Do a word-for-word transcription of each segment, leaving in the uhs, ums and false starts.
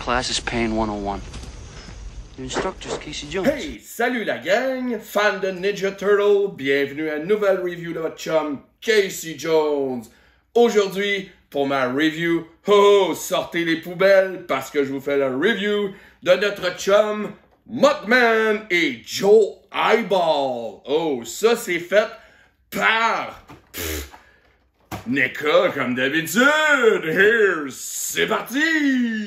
class is Pain one oh one. Your instructor's Casey Jones. Hey, salut la gang, fans de Ninja Turtle, bienvenue à une nouvelle review de votre chum Casey Jones. Aujourd'hui, pour ma review, oh, sortez les poubelles parce que je vous fais la review de notre chum Muckman et Joe Eyeball. Oh, ça c'est fait par pff, N E C A comme d'habitude. Here, c'est parti!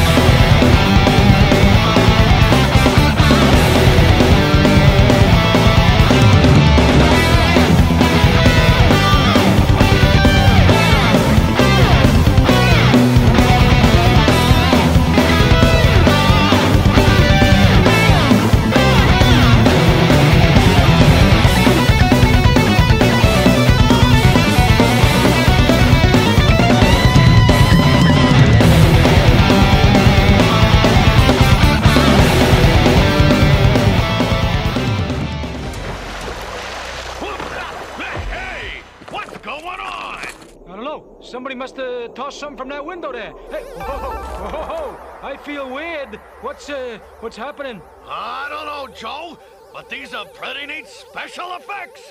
Somebody must have tossed some from that window there. Hey, whoa, whoa, whoa, I feel weird. What's uh, what's happening? I don't know, Joe, but these are pretty neat special effects.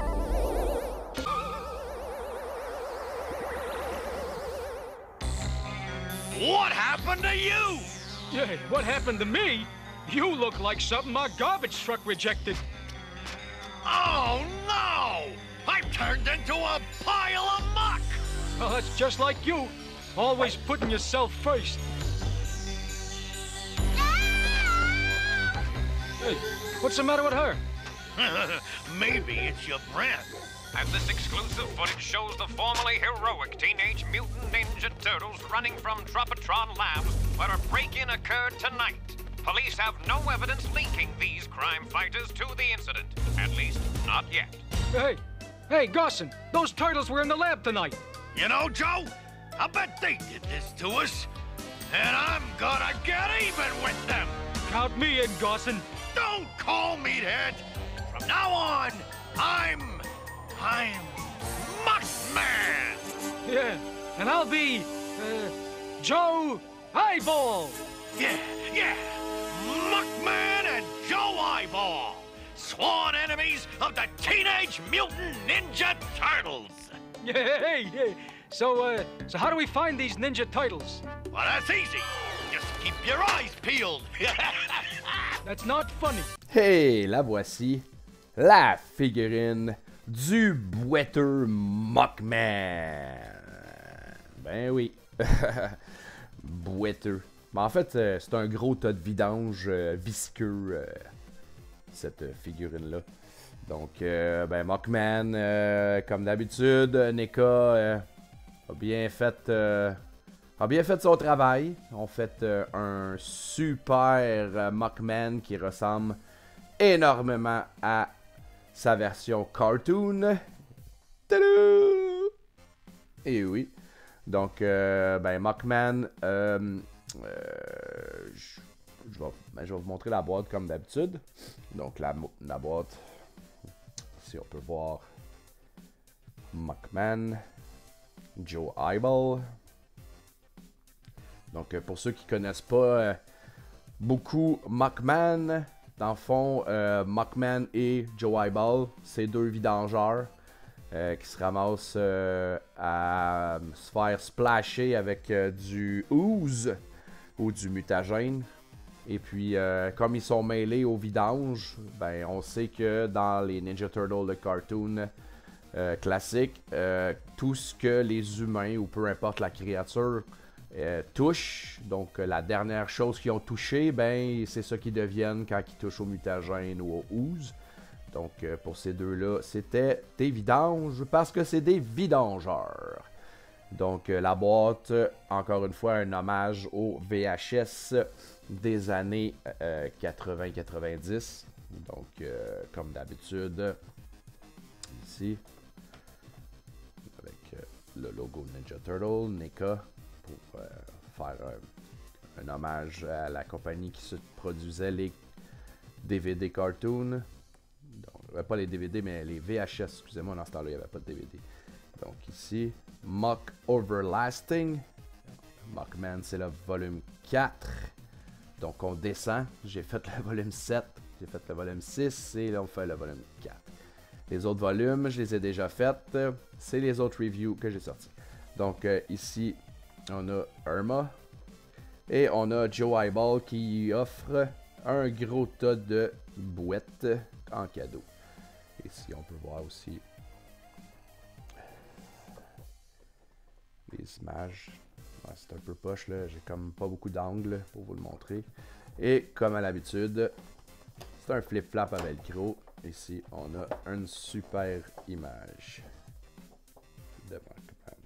What happened to you? Yeah, what happened to me? You look like something my garbage truck rejected. Oh no! I've turned into a pile of muck. Well, that's just like you. Always putting yourself first. Hey, what's the matter with her? Maybe it's your breath. As this exclusive footage shows the formerly heroic Teenage Mutant Ninja Turtles running from Tropotron Labs, where a break-in occurred tonight. Police have no evidence linking these crime fighters to the incident. At least, not yet. Hey, hey, Garson, those turtles were in the lab tonight. You know, Joe, I bet they did this to us. And I'm gonna get even with them. Count me in, Garson. Don't call me that. From now on, I'm... I'm... Muckman. Yeah, and I'll be... Uh, Joe Eyeball. Yeah, yeah. Muckman and Joe Eyeball. Sworn enemies of the Teenage Mutant Ninja Turtles. Yeah, hey, hey. So, uh, so how do we find these Ninja Turtles? Well, that's easy. Just keep your eyes peeled. That's not funny. Hey, la voici, la figurine du boiteux Muckman. Ben oui, boiteux. Mais en fait, euh, c'est un gros tas de vidange euh, visqueux, euh, cette figurine-là. Donc, euh, ben, Muckman, euh, comme d'habitude, N E C A euh, a bien fait, euh, a bien fait son travail. On fait euh, un super euh, Muckman qui ressemble énormément à sa version cartoon. Tadou! Et oui. Donc, euh, ben, Muckman, euh, euh, je, je, vais, ben, je vais vous montrer la boîte comme d'habitude. Donc, la, la boîte... Ici, on peut voir Muckman, Joe Eyeball. Donc, pour ceux qui ne connaissent pas euh, beaucoup Muckman, dans le fond, euh, Muckman et Joe Eyeball, c'est deux vidangeurs euh, qui se ramassent euh, à se faire splasher avec euh, du ooze ou du mutagène. Et puis, euh, comme ils sont mêlés au vidange, ben, on sait que dans les Ninja Turtles de cartoon euh, classique, euh, tout ce que les humains, ou peu importe la créature, euh, touchent, donc euh, la dernière chose qu'ils ont touché, ben, c'est ça qu'ils deviennent quand ils touchent au mutagène ou au ooze. Donc, euh, pour ces deux-là, c'était des vidanges parce que c'est des vidangeurs. Donc, euh, la boîte, encore une fois, un hommage au V H S des années euh, quatre-vingts quatre-vingt-dix. Donc, euh, comme d'habitude, ici, avec euh, le logo Ninja Turtle, N E C A, pour euh, faire un, un hommage à la compagnie qui se produisait les D V D cartoon. Donc, pas les D V D, mais les V H S, excusez-moi, dans ce temps-là, il n'y avait pas de D V D. Donc ici, Muck Overlasting, Mockman, c'est le volume quatre. Donc on descend. J'ai fait le volume sept. J'ai fait le volume six. Et là on fait le volume quatre. Les autres volumes, je les ai déjà faits. C'est les autres reviews que j'ai sortis. Donc euh, ici, on a Irma. Et on a Joe Eyeball qui offre un gros tas de bouettes en cadeau. Ici, on peut voir aussi les images. Ouais, c'est un peu poche, là. J'ai comme pas beaucoup d'angles pour vous le montrer. Et comme à l'habitude, c'est un flip-flap à velcro. Ici, on a une super image de Mockman.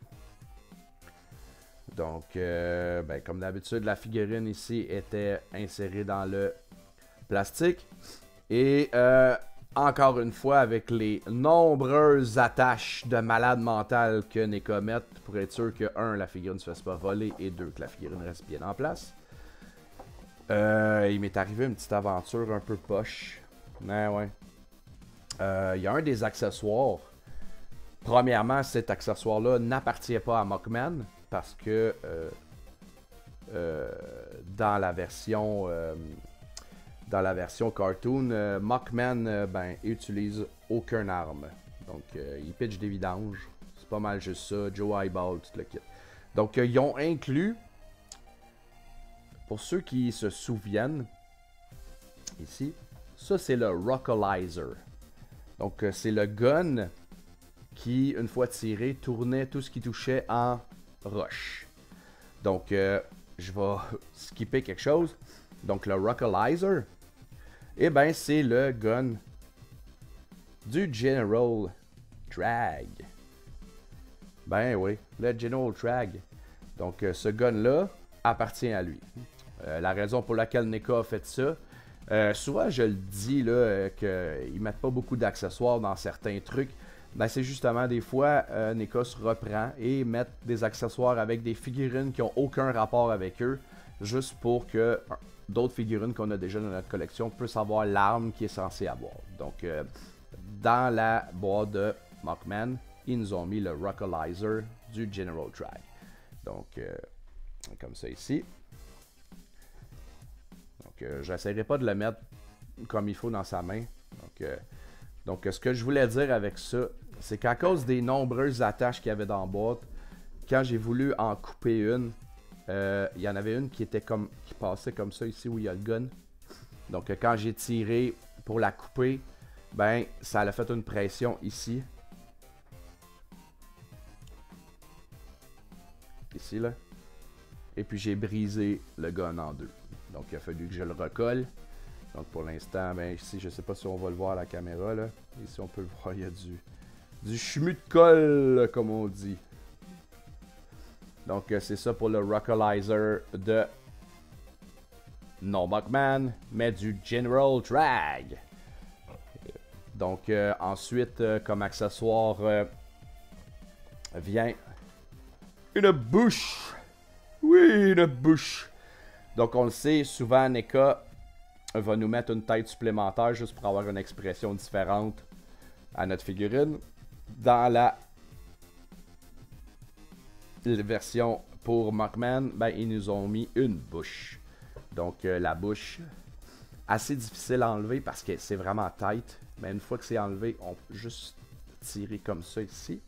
Donc, euh, ben, comme d'habitude, la figurine ici était insérée dans le plastique. Et euh, encore une fois, avec les nombreuses attaches de malade mental que N E C A met pour être sûr que, un, la figurine ne se fasse pas voler et deux, que la figurine reste bien en place. Euh, il m'est arrivé une petite aventure un peu poche. Mais ouais. Euh, il y a un des accessoires. Premièrement, cet accessoire-là n'appartient pas à Mockman parce que euh, euh, dans la version euh, dans la version cartoon, euh, Mockman euh, ben, utilise aucun arme. Donc, euh, il pitch des vidanges. C'est pas mal juste ça. Joe Eyeball, tout le kit. Donc, euh, ils ont inclus, pour ceux qui se souviennent, ici, ça c'est le Rockalizer. Donc, euh, c'est le gun qui, une fois tiré, tournait tout ce qui touchait en roche. Donc, euh, je vais skipper quelque chose. Donc, le Rockalizer, eh ben, c'est le gun du General Drag. Ben oui, le General Drag. Donc, euh, ce gun-là appartient à lui. Euh, la raison pour laquelle N E C A a fait ça, euh, souvent je le dis là, euh, qu'ils mettent pas beaucoup d'accessoires dans certains trucs. Ben, c'est justement des fois, euh, N E C A se reprend et mettent des accessoires avec des figurines qui n'ont aucun rapport avec eux, juste pour que d'autres figurines qu'on a déjà dans notre collection puissent avoir l'arme qui est censée avoir. Donc, euh, dans la boîte de Mockman, ils nous ont mis le Rockalizer du General Drag. Donc, euh, comme ça ici. Donc, euh, j'essaierai pas de le mettre comme il faut dans sa main. Donc, euh, donc ce que je voulais dire avec ça, c'est qu'à cause des nombreuses attaches qu'il y avait dans la boîte, quand j'ai voulu en couper une, euh, il y en avait une qui était comme qui passait comme ça ici où il y a le gun. Donc, euh, quand j'ai tiré pour la couper, ben, ça a fait une pression ici. Ici, là. Et puis, j'ai brisé le gun en deux. Donc, il a fallu que je le recolle. Donc, pour l'instant, ben, ici, je sais pas si on va le voir à la caméra, là. Ici, on peut le voir, il y a du, du chemu de colle, comme on dit. Donc, euh, c'est ça pour le Rockalizer de non Mockman, mais du General Drag. Donc, euh, ensuite, euh, comme accessoire, euh, vient une bouche. Oui, une bouche. Donc, on le sait, souvent, N E C A va nous mettre une tête supplémentaire juste pour avoir une expression différente à notre figurine. Dans la, la version pour Mockman, ben, ils nous ont mis une bouche. Donc, euh, la bouche, assez difficile à enlever parce que c'est vraiment tight. Mais une fois que c'est enlevé, on peut juste tirer comme ça ici.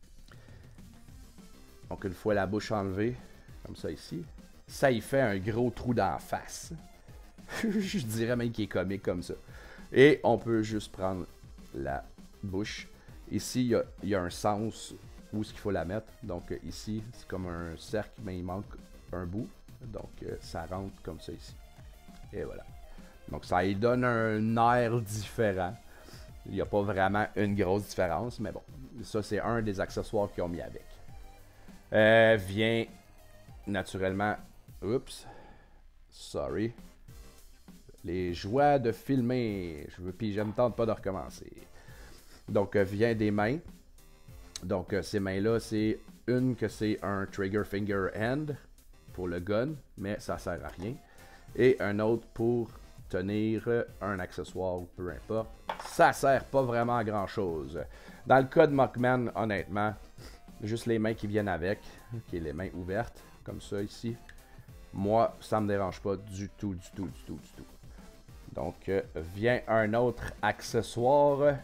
Donc, une fois la bouche enlevée, comme ça ici, ça y fait un gros trou dans la face. Je dirais même qu'il est comique comme ça. Et on peut juste prendre la bouche. Ici, il y a, il y a un sens où est-ce qu'il faut la mettre. Donc, euh, ici, c'est comme un cercle, mais il manque un bout. Donc, euh, ça rentre comme ça ici. Et voilà. Donc, ça lui donne un air différent. Il n'y a pas vraiment une grosse différence, mais bon. Ça, c'est un des accessoires qu'ils ont mis avec. Euh, vient naturellement... Oups. Sorry. Les joies de filmer. Je veux, puis je me tente pas de recommencer. Donc, euh, vient des mains. Donc, euh, ces mains-là, c'est une que c'est un trigger finger hand pour le gun, mais ça sert à rien. Et un autre pour tenir un accessoire ou peu importe. Ça sert pas vraiment à grand-chose. Dans le cas de Mockman, honnêtement, juste les mains qui viennent avec, ok, les mains ouvertes, comme ça ici. Moi, ça me dérange pas du tout, du tout, du tout, du tout. Donc, euh, vient un autre accessoire.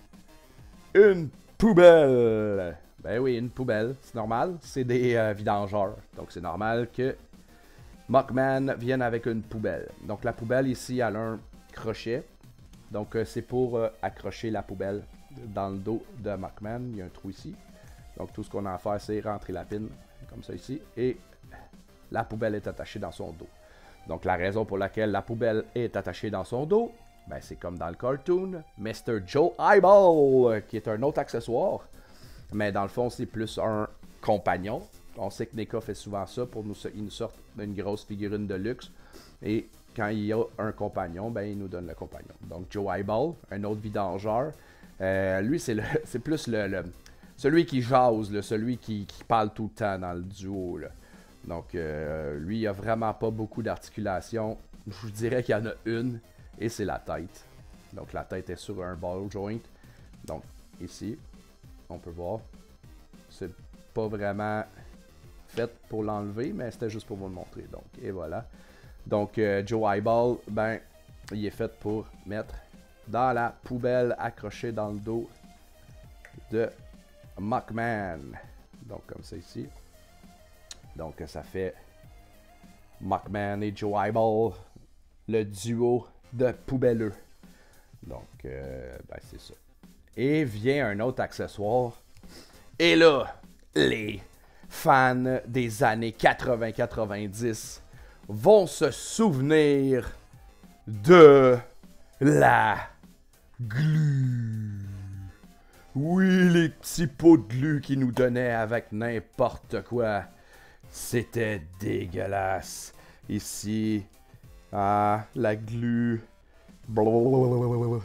Une poubelle. Ben oui, une poubelle, c'est normal. C'est des euh, vidangeurs. Donc, c'est normal que Muckman vienne avec une poubelle. Donc, la poubelle ici, elle a un crochet. Donc, euh, c'est pour euh, accrocher la poubelle dans le dos de Muckman. Il y a un trou ici. Donc, tout ce qu'on a à faire, c'est rentrer la pine, comme ça ici. Et la poubelle est attachée dans son dos. Donc, la raison pour laquelle la poubelle est attachée dans son dos, ben, c'est comme dans le cartoon, mister Joe Eyeball, qui est un autre accessoire. Mais dans le fond, c'est plus un compagnon. On sait que N E C A fait souvent ça pour nous, il nous sort une grosse figurine de luxe. Et quand il y a un compagnon, ben, il nous donne le compagnon. Donc, Joe Eyeball, un autre vidangeur. Euh, lui, c'est c'est plus le, le celui qui jase, là, celui qui, qui parle tout le temps dans le duo. Là. Donc, euh, lui, il a vraiment pas beaucoup d'articulation. Je vous dirais qu'il y en a une, et c'est la tête. Donc, la tête est sur un ball joint. Donc, ici, on peut voir. C'est pas vraiment fait pour l'enlever, mais c'était juste pour vous le montrer. Donc, et voilà. Donc, euh, Joe Eyeball, ben, il est fait pour mettre dans la poubelle accrochée dans le dos de Muckman. Donc, comme ça ici. Donc, ça fait Muckman et Joe Eyeball, le duo de poubelleux. Donc, euh, ben, c'est ça. Et vient un autre accessoire. Et là, les fans des années quatre-vingts quatre-vingt-dix vont se souvenir de la glu. Oui, les petits pots de glu qui nous donnaient avec n'importe quoi. C'était dégueulasse. Ici, ah, la glu. Blablabla.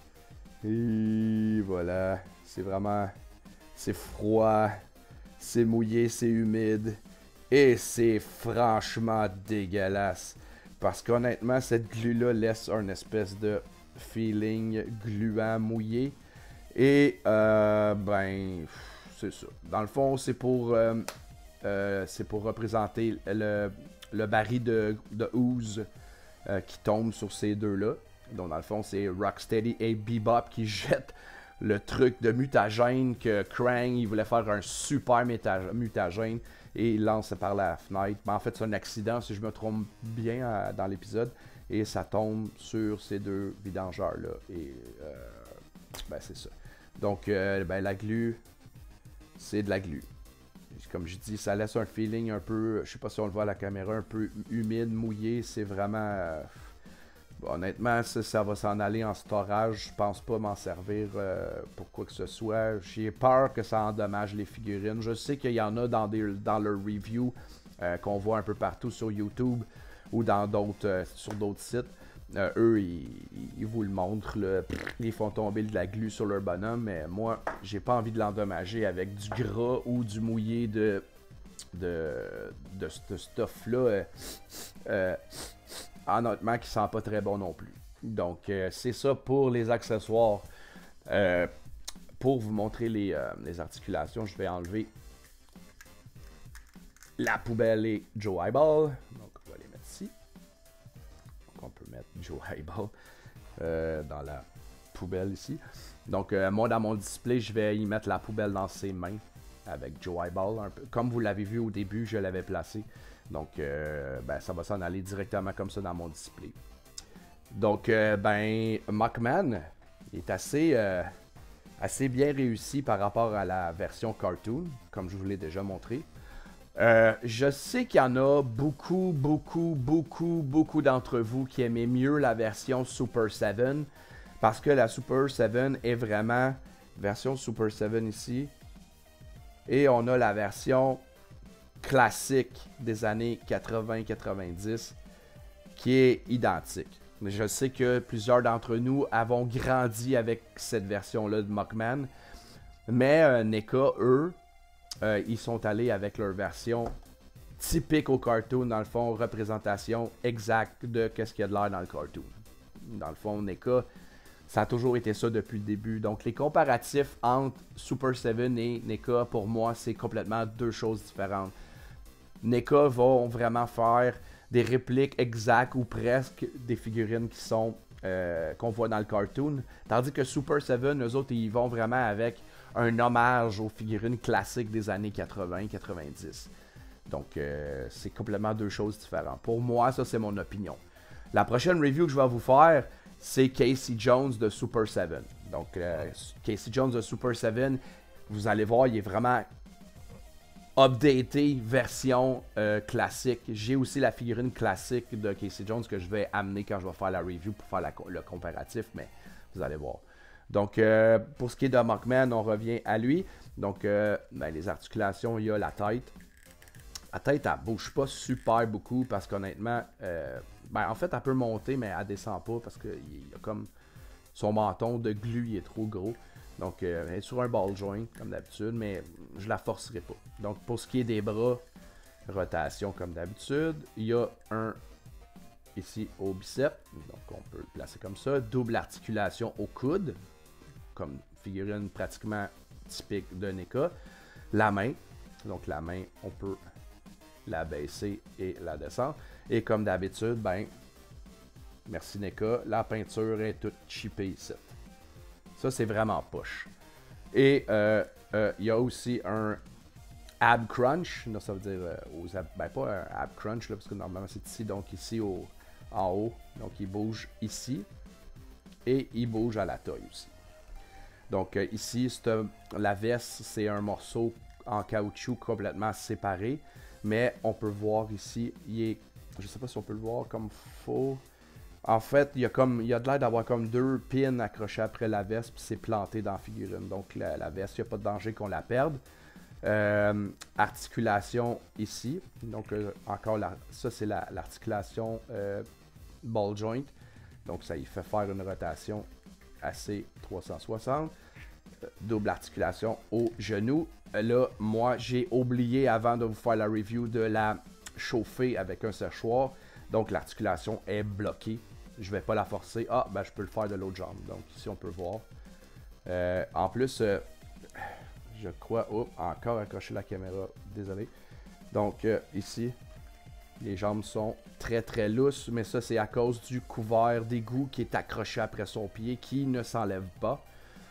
Et voilà, c'est vraiment, c'est froid, c'est mouillé, c'est humide. Et c'est franchement dégueulasse. Parce qu'honnêtement, cette glu-là laisse un espèce de feeling gluant, mouillé. Et, euh, ben, c'est ça. Dans le fond, c'est pour... Euh, Euh, c'est pour représenter le, le baril de, de ooze euh, qui tombe sur ces deux-là. Donc, dans le fond, c'est Rocksteady et Bebop qui jettent le truc de mutagène que Krang, il voulait faire un super mutagène et il lance par la fenêtre. Mais en fait, c'est un accident, si je me trompe bien, euh, dans l'épisode. Et ça tombe sur ces deux vidangeurs-là. Et, euh, ben, c'est ça. Donc, euh, ben, la glu, c'est de la glu. Comme je dis, ça laisse un feeling un peu, je sais pas si on le voit à la caméra, un peu humide, mouillé. C'est vraiment... Euh, honnêtement, ça, ça va s'en aller en storage. Je pense pas m'en servir euh, pour quoi que ce soit. J'ai peur que ça endommage les figurines. Je sais qu'il y en a dans, des, dans leur review euh, qu'on voit un peu partout sur YouTube ou dans d'autres, euh, sur d'autres sites. Euh, eux, ils, ils vous le montrent, là, ils font tomber de la glu sur leur bonhomme, mais moi, j'ai pas envie de l'endommager avec du gras ou du mouillé de de, de ce stuff-là, euh, euh, honnêtement, qui sent pas très bon non plus. Donc, euh, c'est ça pour les accessoires. Euh, pour vous montrer les, euh, les articulations, je vais enlever la poubelle et Joe Eyeball. Donc, on va les mettre ici. On peut mettre Joe Eyeball euh, dans la poubelle ici. Donc, euh, moi, dans mon display, je vais y mettre la poubelle dans ses mains avec Joe Eyeball. Un peu. Comme vous l'avez vu au début, je l'avais placé. Donc, euh, ben, ça va s'en aller directement comme ça dans mon display. Donc, euh, ben, Muckman est assez, euh, assez bien réussi par rapport à la version cartoon, comme je vous l'ai déjà montré. Euh, je sais qu'il y en a beaucoup, beaucoup, beaucoup, beaucoup d'entre vous qui aimaient mieux la version Super sept, parce que la Super sept est vraiment version Super sept ici, et on a la version classique des années quatre-vingts quatre-vingt-dix qui est identique. Je sais que plusieurs d'entre nous avons grandi avec cette version-là de Muckman, mais euh, N E C A, eux, Euh, ils sont allés avec leur version typique au cartoon, dans le fond, représentation exacte de qu'est-ce qu'il y a de l'air dans le cartoon. Dans le fond, N E C A, Ça a toujours été ça depuis le début. Donc, les comparatifs entre Super sept et N E C A, pour moi, c'est complètement deux choses différentes. N E C A vont vraiment faire des répliques exactes ou presque des figurines qui sont euh, qu'on voit dans le cartoon. Tandis que Super sept, eux autres, ils vont vraiment avec un hommage aux figurines classiques des années quatre-vingts quatre-vingt-dix. Donc, euh, c'est complètement deux choses différentes. Pour moi, ça, c'est mon opinion. La prochaine review que je vais vous faire, c'est Casey Jones de Super sept. Donc, euh, Casey Jones de Super sept, vous allez voir, il est vraiment updaté, version euh, classique. J'ai aussi la figurine classique de Casey Jones que je vais amener quand je vais faire la review pour faire la, le comparatif, mais vous allez voir. Donc, euh, pour ce qui est de Mockman, on revient à lui. Donc, euh, ben, les articulations, il y a la tête. La tête, elle bouge pas super beaucoup parce qu'honnêtement, euh, ben, en fait, elle peut monter, mais elle descend pas parce que il y a comme son menton de glu, il est trop gros. Donc, euh, elle est sur un ball joint, comme d'habitude, mais je la forcerai pas. Donc, pour ce qui est des bras, rotation comme d'habitude. Il y a un ici au biceps, donc on peut le placer comme ça. Double articulation au coude, comme figurine pratiquement typique de N E C A. La main, donc la main, on peut la baisser et la descendre. Et comme d'habitude, ben, merci N E C A, la peinture est toute chippée ici. Ça, c'est vraiment push. Et euh, euh, il y a aussi un ab crunch. Là, ça veut dire euh, aux ab, ben pas un ab crunch, là, parce que normalement c'est ici, donc ici au, en haut. Donc il bouge ici. Et il bouge à la taille aussi. Donc euh, ici, la veste, c'est un morceau en caoutchouc complètement séparé. Mais on peut voir ici, il est, je sais pas si on peut le voir comme faux. En fait, il y a comme, il y a de l'air d'avoir comme deux pins accrochés après la veste, puis c'est planté dans la figurine. Donc la, la veste, il n'y a pas de danger qu'on la perde. Euh, articulation ici. Donc euh, encore, la, ça c'est l'articulation la, euh, ball joint. Donc ça y fait faire une rotation assez trois cent soixante. Euh, double articulation au genou. Là, moi, j'ai oublié avant de vous faire la review de la chauffer avec un séchoir. Donc l'articulation est bloquée. Je ne vais pas la forcer. Ah, ben je peux le faire de l'autre jambe. Donc ici, on peut voir. Euh, en plus, euh, je crois... Oh, encore accrocher la caméra. Désolé. Donc euh, ici, les jambes sont très très lousses. Mais ça, c'est à cause du couvert d'égout qui est accroché après son pied, qui ne s'enlève pas.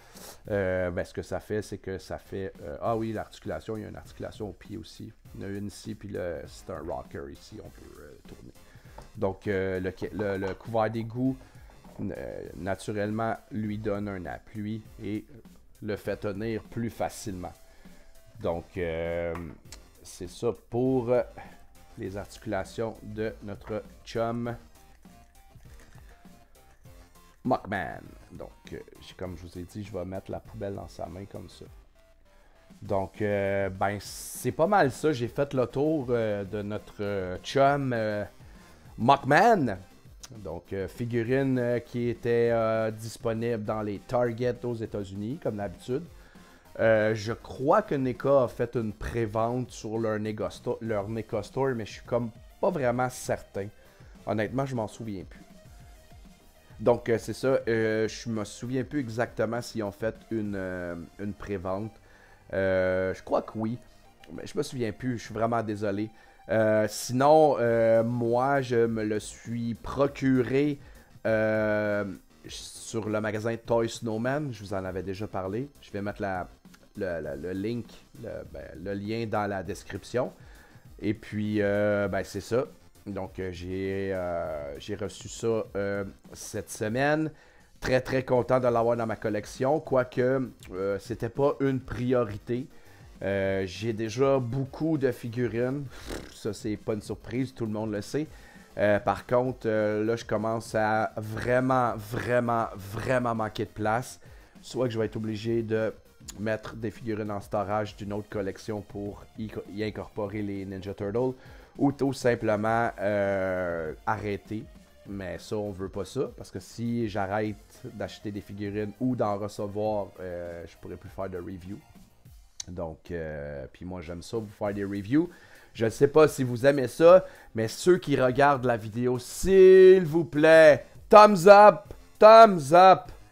Euh, ben, ce que ça fait, c'est que ça fait... Euh, ah oui, l'articulation, il y a une articulation au pied aussi. Il y en a une ici, puis c'est un rocker ici, on peut euh, tourner. Donc, euh, le, le, le couvert d'égout, euh, naturellement, lui donne un appui et le fait tenir plus facilement. Donc, euh, c'est ça pour euh, les articulations de notre chum Mockman. Donc, euh, comme je vous ai dit, je vais mettre la poubelle dans sa main comme ça. Donc, euh, ben, c'est pas mal ça. J'ai fait le tour euh, de notre euh, chum euh, Mockman. Donc, euh, figurine euh, qui était euh, disponible dans les Target aux États-Unis, comme d'habitude. Euh, je crois que N E C A a fait une pré-vente sur leur N E C A Store, leur N E C A Store, mais je suis comme pas vraiment certain. Honnêtement, je m'en souviens plus. Donc, euh, c'est ça. Euh, je me souviens plus exactement s'ils ont fait une, euh, une pré-vente. Euh, je crois que oui. Mais je me souviens plus. Je suis vraiment désolé. Euh, sinon, euh, moi, je me le suis procuré euh, sur le magasin Toy Snowman. Je vous en avais déjà parlé. Je vais mettre la, le, le, le link, le, ben, le lien dans la description. Et puis, euh, ben, c'est ça. Donc, euh, j'ai euh, j'ai reçu ça euh, cette semaine. Très, très content de l'avoir dans ma collection. Quoique, euh, c'était pas une priorité. Euh, j'ai déjà beaucoup de figurines. Ça, c'est pas une surprise. Tout le monde le sait. Euh, par contre, euh, là, je commence à vraiment, vraiment, vraiment manquer de place. Soit que je vais être obligé de mettre des figurines en storage d'une autre collection pour y, y incorporer les Ninja Turtles. Ou tout simplement euh, arrêter. Mais ça, on veut pas ça. Parce que si j'arrête d'acheter des figurines ou d'en recevoir, euh, je pourrais plus faire de review. Donc, euh, puis moi, j'aime ça, vous faire des reviews. Je ne sais pas si vous aimez ça, mais ceux qui regardent la vidéo, s'il vous plaît, thumbs up, thumbs up.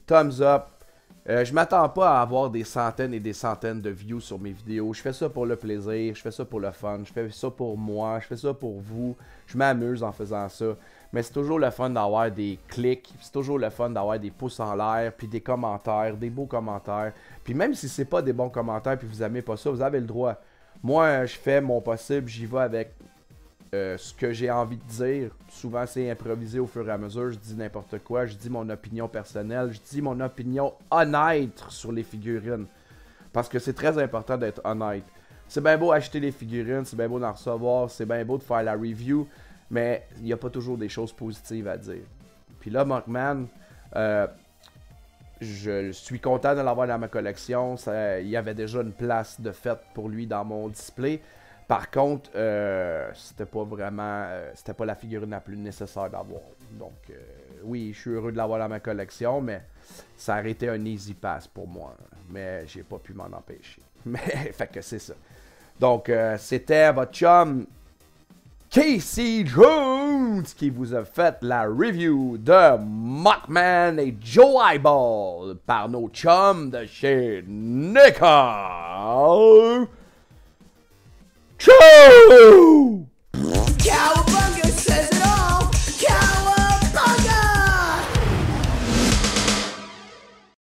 thumbs up. Euh, je m'attends pas à avoir des centaines et des centaines de views sur mes vidéos. Je fais ça pour le plaisir, je fais ça pour le fun, je fais ça pour moi, je fais ça pour vous. Je m'amuse en faisant ça. Mais c'est toujours le fun d'avoir des clics, c'est toujours le fun d'avoir des pouces en l'air, puis des commentaires, des beaux commentaires. Puis même si c'est pas des bons commentaires, puis vous aimez pas ça, vous avez le droit. Moi, je fais mon possible, j'y vais avec euh, ce que j'ai envie de dire. Souvent, c'est improvisé au fur et à mesure. Je dis n'importe quoi, je dis mon opinion personnelle, je dis mon opinion honnête sur les figurines. Parce que c'est très important d'être honnête. C'est bien beau acheter les figurines, c'est bien beau d'en recevoir, c'est bien beau de faire la review, mais il n'y a pas toujours des choses positives à dire. Puis là, Mockman, euh, je suis content de l'avoir dans ma collection. Ça, il y avait déjà une place de fait pour lui dans mon display. Par contre, euh, c'était pas vraiment, euh, c'était pas la figurine la plus nécessaire d'avoir. Donc, euh, oui, je suis heureux de l'avoir dans ma collection, mais ça aurait été un easy pass pour moi. Mais j'ai pas pu m'en empêcher. Mais, fait que c'est ça. Donc, euh, c'était votre chum Casey Jones qui vous a fait la review de Mockman et Joe Eyeball par nos chums de chez Nickel. Ciao!